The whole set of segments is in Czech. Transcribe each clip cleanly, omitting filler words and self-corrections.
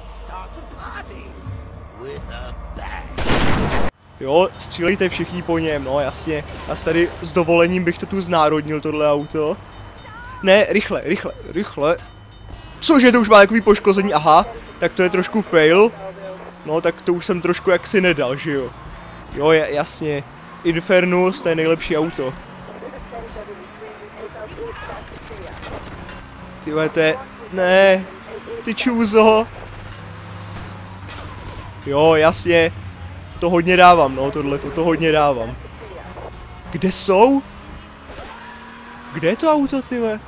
Jo, střílejte všichni po něm, no jasně. Já tady s dovolením bych to tu znárodnil, tohle auto. Ne, rychle, rychle, rychle. Cože, to už má takový poškození, aha. Tak to je trošku fail. No, tak to už jsem trošku jaksi nedal, že jo. Jo, jasně. Infernus, to je nejlepší auto. Tyhle, to je... Ne. Ty čůzo. Jo, jasně. To hodně dávám, no, to hodně dávám. Kde jsou? Kde je to auto, tyhle?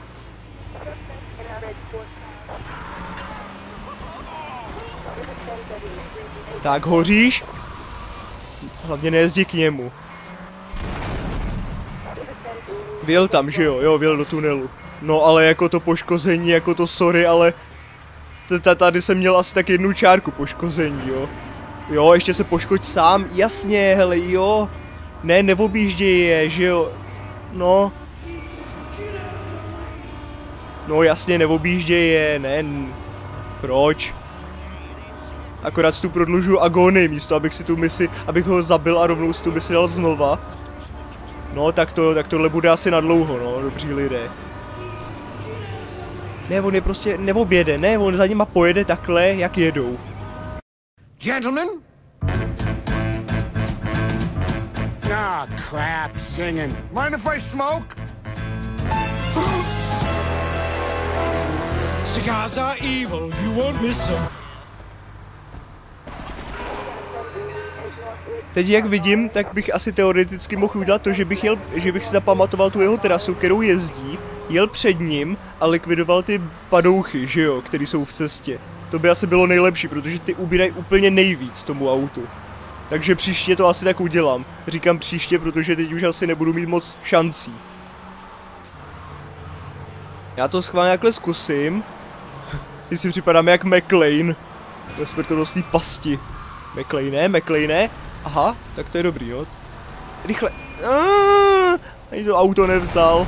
Tak, hoříš? Hlavně nejezdí k němu. Vyjel tam, že jo? Jo, vyjel do tunelu. No, ale jako to poškození, jako to sorry, ale... Tady jsem měl asi tak jednu čárku poškození, jo? Jo, ještě se poškoď sám, jasně, hele, jo. Ne, neobjížděj je, že jo? No. No jasně, neobjížděj je, ne. Proč? Akorát si tu prodlužuju agónii místo, abych si tu misi, abych ho zabil a rovnou si tu misi dal znova. No, tak tohle bude asi na dlouho, no, dobří lidé. Ne, on je prostě neobjede, ne, on za nima pojede takhle, jak jedou. Gentlemen? Ah, crap, singing. Mind if I smoke? Cigars are evil, you won't miss them. Teď jak vidím, tak bych asi teoreticky mohl udělat to, že bych si zapamatoval tu jeho trasu, kterou jezdí, jel před ním a likvidoval ty padouchy, že jo, který jsou v cestě. To by asi bylo nejlepší, protože ty ubírají úplně nejvíc tomu autu. Takže příště to asi tak udělám. Říkám příště, protože teď už asi nebudu mít moc šancí. Já to schválně takhle zkusím. Teď si připadám jak McLean. Ve smrtonosný pasti. McLean ne? Aha, tak to je dobrý, jo. Rychle. Ani to auto nevzal.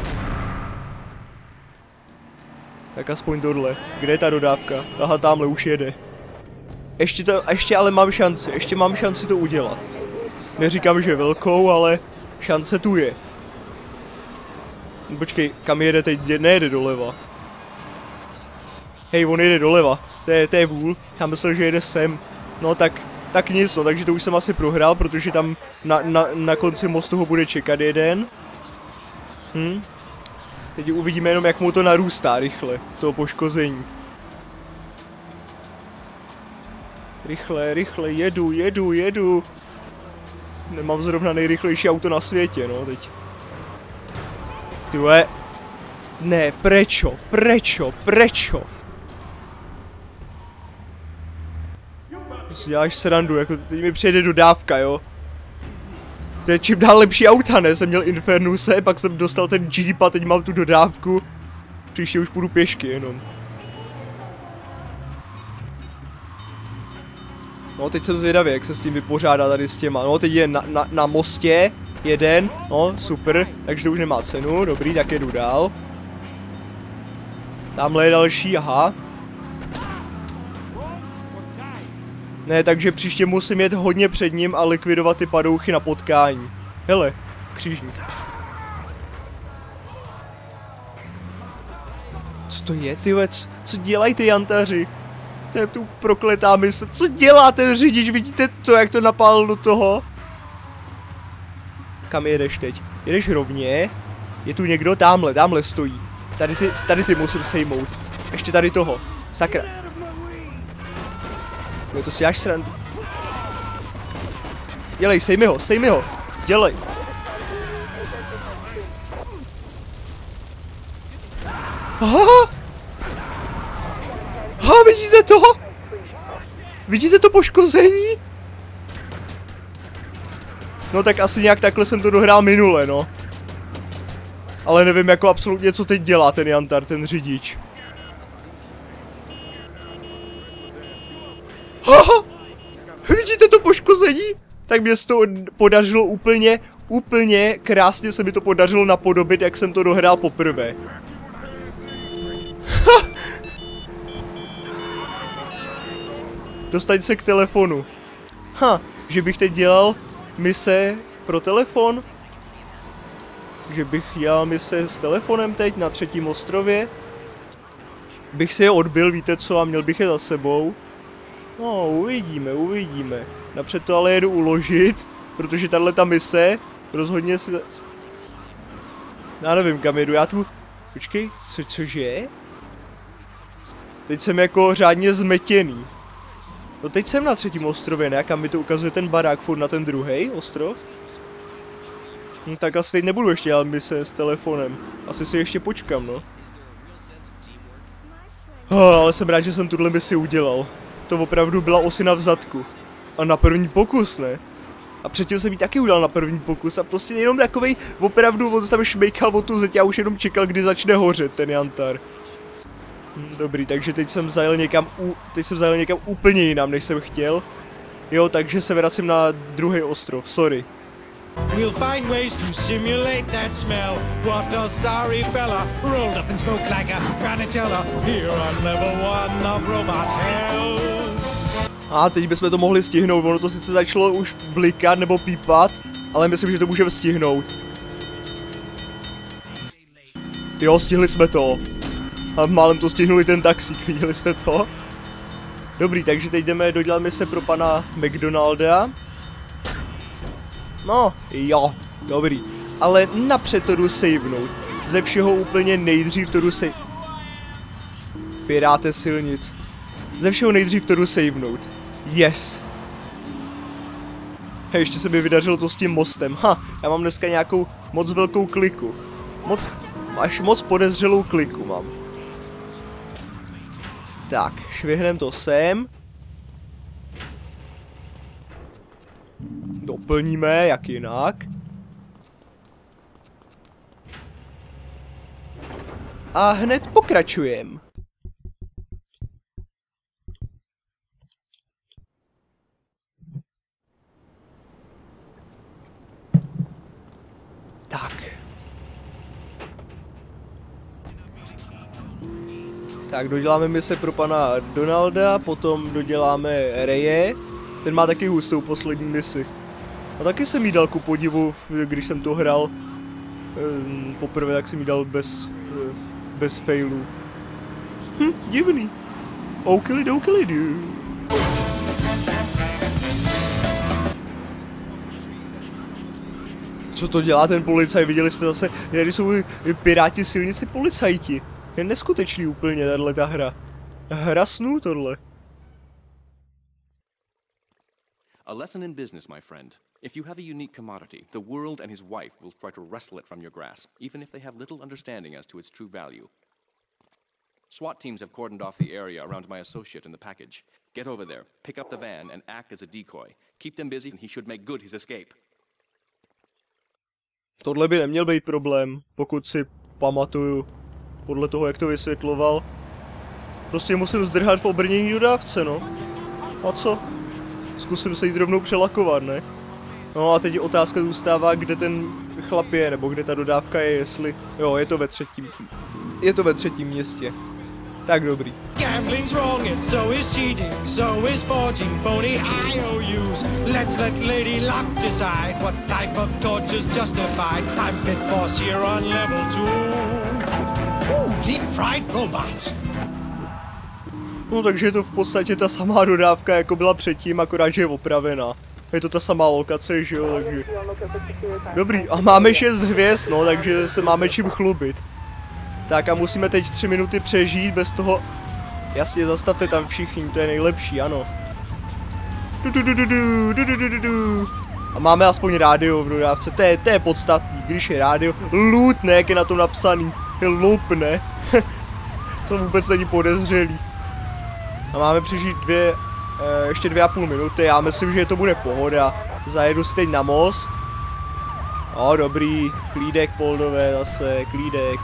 Tak aspoň tohle. Kde je ta dodávka? Aha, tamhle už jede. Ještě ale mám šanci. Ještě mám šanci to udělat. Neříkám, že velkou, ale šance tu je. Počkej, kam jede teď? Nejede doleva. Hej, on jede doleva. To je vůl. Já myslel, že jede sem. No tak nic, no, takže to už jsem asi prohrál, protože tam na konci mostu ho bude čekat jeden. Teď uvidíme jenom, jak mu to narůstá rychle, toho poškození. Rychle, jedu. Nemám zrovna nejrychlejší auto na světě, no, teď. Tyhle. Ne, prečo? Ty si děláš srandu, jako teď mi přijede dodávka, jo. To je čím dál lepší auta, ne? Jsem měl Infernuse, pak jsem dostal ten Jeep a teď mám tu dodávku. Příště už půjdu pěšky jenom. No, teď jsem zvědavý, jak se s tím vypořádá tady s těma. No, teď je na mostě jeden, no, super, takže to už nemá cenu, dobrý, tak jedu dál. Tamhle je další, aha. Ne, takže příště musím jet hodně před ním a likvidovat ty padouchy na potkání. Hele, křížník. Co to je, tyhle, co dělají ty jantaři? To je tu prokletá mise. Co dělá ten řidič? Vidíte to, jak to napálil do toho? Kam jedeš teď? Jedeš rovně? Je tu někdo? Tamhle stojí. Tady ty musím sejmout. Ještě tady toho. Sakra. Je to si děláš srandu. Dělej, sejmi ho. Dělej. Aha! Vidíte to? Vidíte to poškození? No tak asi nějak takhle jsem to dohrál minule, no. Ale nevím jako absolutně, co teď dělá ten jantar, ten řidič. Aha! Vidíte to poškození? Tak mě se to podařilo úplně krásně se mi to podařilo napodobit, jak jsem to dohrál poprvé. Dostaň se k telefonu. Že bych teď dělal mise pro telefon? Že bych dělal mise s telefonem teď na 3. ostrově? Bych si je odbil, víte co, a měl bych je za sebou. No, uvidíme. Napřed to ale jedu uložit, protože tato mise rozhodně si... Já nevím, kam jedu, já tu... Počkej, cože? Teď jsem jako řádně zmetěný. No teď jsem na 3. ostrově, ne? Kam mi to ukazuje ten barák, furt na ten druhý ostrov? Tak asi teď nebudu ještě dělat mise s telefonem. Asi si ještě počkám, no. Ale jsem rád, že jsem tuhle misi udělal. To opravdu byla osina v zadku. A na první pokus, ne? A předtím jsem ji taky udělal na první pokus a prostě jenom takovej, opravdu, on tam šmejkal o tu zeď, já už jenom čekal, kdy začne hořet ten jantar. Dobrý, takže teď jsem zajel někam úplně jinam, než jsem chtěl. Jo, takže se vracím na druhý ostrov, sorry. We'll find ways to simulate that smell. What a sorry fella, rolled up in smoke like a granatella. Here on level 1 of robot hell. A teď bychom to mohli stihnout, ono to sice začalo už blikat nebo pípat, ale myslím, že to můžeme stihnout. Jo, stihli jsme to. A málem to stihnuli ten taxík, viděli jste to? Dobrý, takže teď jdeme dodělat mise pro pana McDonalda. No, jo, dobrý. Ale napřed to jdu savenout. Ze všeho úplně nejdřív to jdu Piráte silnic. Ze všeho nejdřív to jdu savenout. Yes. Ještě se mi vydařilo to s tím mostem. Já mám dneska nějakou moc velkou kliku. Až moc podezřelou kliku mám. Tak, švihnem to sem. Doplníme, jak jinak. A hned pokračujem. Tak. Tak, doděláme mise pro pana Donalda, potom doděláme Reje. Ten má taky hustou poslední misi. A taky jsem jí dal ku podivu, když jsem to hrál poprvé, tak jsem jí dal bez failů. Divný. Oukili-doukili-doo. Co to dělá ten policaj? Viděli jste zase, tady jsou piráti silnici policajti. Je neskutečný úplně tato hra. Hra snů tohle. A lesson in business, my friend. If you have a unique commodity, the world and his wife will try to wrestle it from your grasp, even if they have little understanding as to its true value. SWAT teams have cordoned off the area around my associate in the package. Get over there, pick up the van, and act as a decoy. Keep them busy and he should make good his escape. Tohle by neměl být problém, pokud si pamatuju. Podle toho, jak to vysvětloval. Prostě musím zdrhat v obrnění dodávce, no. A co? Zkusím se jít rovnou přelakovat, ne? No a teď otázka zůstává, kde ten chlap je, nebo kde ta dodávka je, jestli... Jo, je to ve třetím městě. Tak dobrý. Gambling's wrong and so is cheating, so is forging phony IOUs. Let's let Lady Luck decide what type of torture's justified. I'm pit boss here on level 2. Deep fried robots. No takže je to v podstatě ta samá dodávka, jako byla předtím, akorát že je opravená. Je to ta samá lokace, že jo, takže... Dobrý, a máme 6 hvězd, no, takže se máme čím chlubit. Tak a musíme teď 3 minuty přežít bez toho... Jasně, zastavte tam všichni, to je nejlepší, ano. A máme aspoň rádio v dodávce, to je podstatný, když je rádio. Loot, ne, jak je na tom napsaný. Loop, ne. To vůbec není podezřelý. A máme přežít ještě 2,5 minuty, já myslím, že to bude pohoda. Zajedu si teď na most. O, dobrý, klídek Poldové zase, klídek.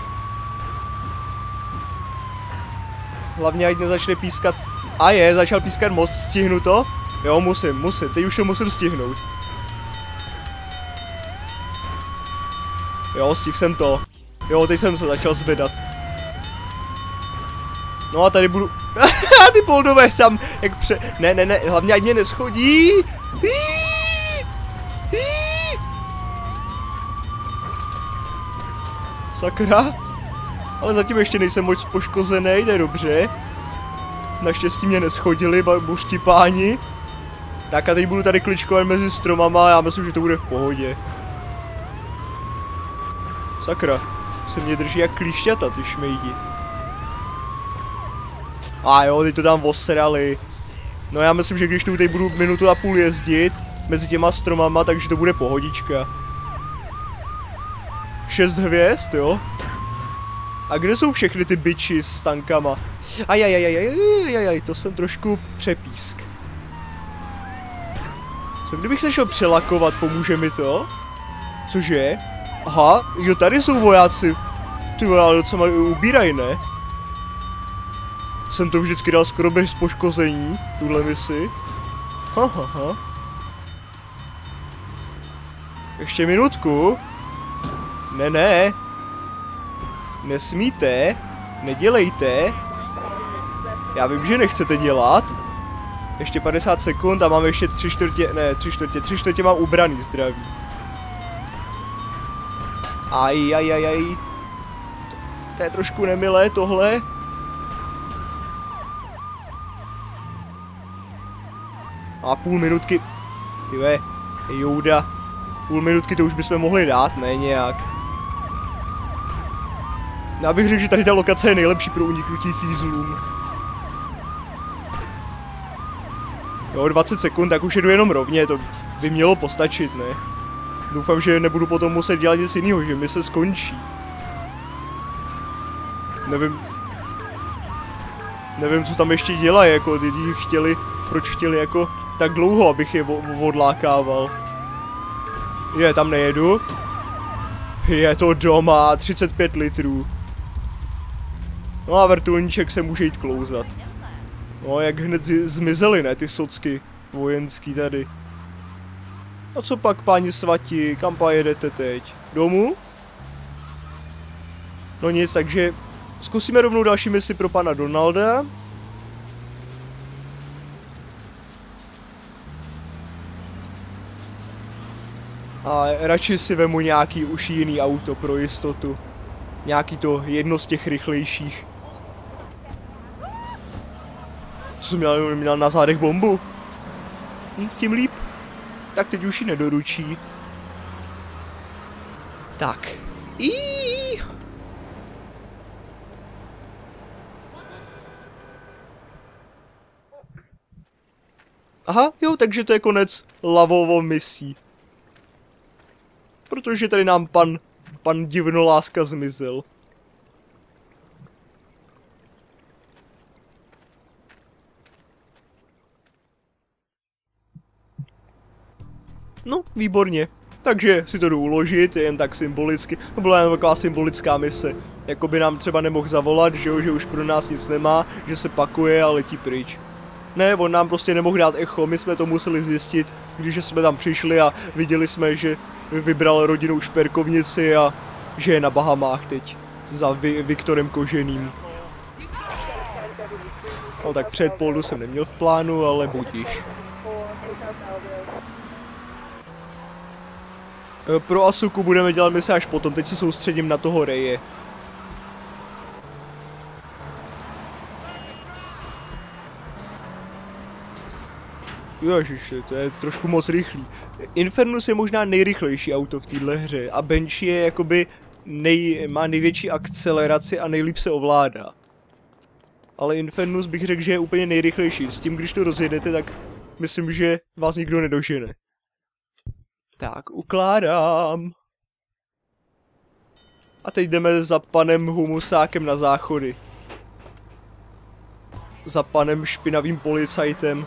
Hlavně ať nezačne pískat. A začal pískat most, stihnu to? Jo, musím, teď už to musím stihnout. Jo, stihl jsem to. Jo, teď jsem se začal zvedat. No a tady budu... sakra, ty poldové tam, jak ne, hlavně ať mě neschodí. Sakra. Ale zatím ještě nejsem moc poškozený, to je dobře. Naštěstí mě neschodili buřtí páni. Tak a teď budu tady kličkovat mezi stromama a já myslím, že to bude v pohodě. Sakra, se mě drží jak klíšťata, ty šmejdi. A jo, teď to tam osrali. No já myslím, že když tu teď budu minutu a půl jezdit mezi těma stromama, takže to bude pohodička. 6 hvězd, jo? A kde jsou všechny ty biči s tankama? Ajajajajajajajaj, to jsem trošku přepísk. Co kdybych se šel přelakovat, pomůže mi to? Cože? Aha, jo, tady jsou vojáci. Ty vole, ale docela ubírají, ne? Jsem to vždycky dal skoro bez poškození, tuhle misi. Ha. Ještě minutku. Ne. Nesmíte. Nedělejte. Já vím, že nechcete dělat. Ještě 50 sekund a mám ještě 3 čtvrtě mám ubraný zdraví. Ajajajaj. To je trošku nemilé tohle. A půl minutky. Tyve, Jouda. Půl minutky to už bychom mohli dát, ne nějak. Já bych řekl, že tady ta lokace je nejlepší pro uniknutí fízlům. Jo, 20 sekund, tak už jedu jenom rovně, to by mělo postačit, ne? Doufám, že nebudu potom muset dělat nic jiného, že mi se skončí. Nevím, co tam ještě dělají, jako ty chtěli, proč chtěli jako tak dlouho, abych je odlákával. Je, tam nejedu. Je to doma, 35 litrů. No a vrtulníček se může jít klouzat. No, jak hned zmizely, ne, ty socky vojenský tady. A co pak, páni svatí, kam jedete teď? Domů? No nic, takže zkusíme rovnou další misi pro pana Donalda. A radši si vemu nějaký už jiný auto pro jistotu. Nějaký to jedno z těch rychlejších. Co jsem měl na zádech bombu? Tím líp. Tak teď už ji nedoručí. Tak. Aha, jo, takže to je konec Lavovo misí. Protože tady nám pan divnoláska zmizel. No, výborně. Takže si to jdu uložit, jen tak symbolicky. To byla jen taková symbolická mise. Jakoby nám třeba nemohl zavolat, že už pro nás nic nemá, že se pakuje a letí pryč. Ne, on nám prostě nemohl dát echo, my jsme to museli zjistit, když jsme tam přišli a viděli jsme, že vybral rodinu Šperkovnici a že je na Bahamách teď. Za Viktorem Koženým. No tak před Poldu jsem neměl v plánu, ale budiš. Pro Asuku budeme dělat mise až potom, teď se soustředím na toho Reje. Ježiši, to je trošku moc rychlý. Infernus je možná nejrychlejší auto v téhle hře a Banshee je jakoby má největší akceleraci a nejlíp se ovládá. Ale Infernus bych řekl, že je úplně nejrychlejší. S tím, když to rozjedete, tak myslím, že vás nikdo nedožene. Tak, ukládám. A teď jdeme za panem Humusákem na záchody. Za panem špinavým policajtem.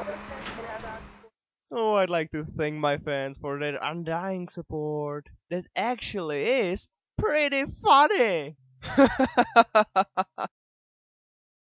Oh, I'd like to thank my fans for their undying support. That actually is pretty funny.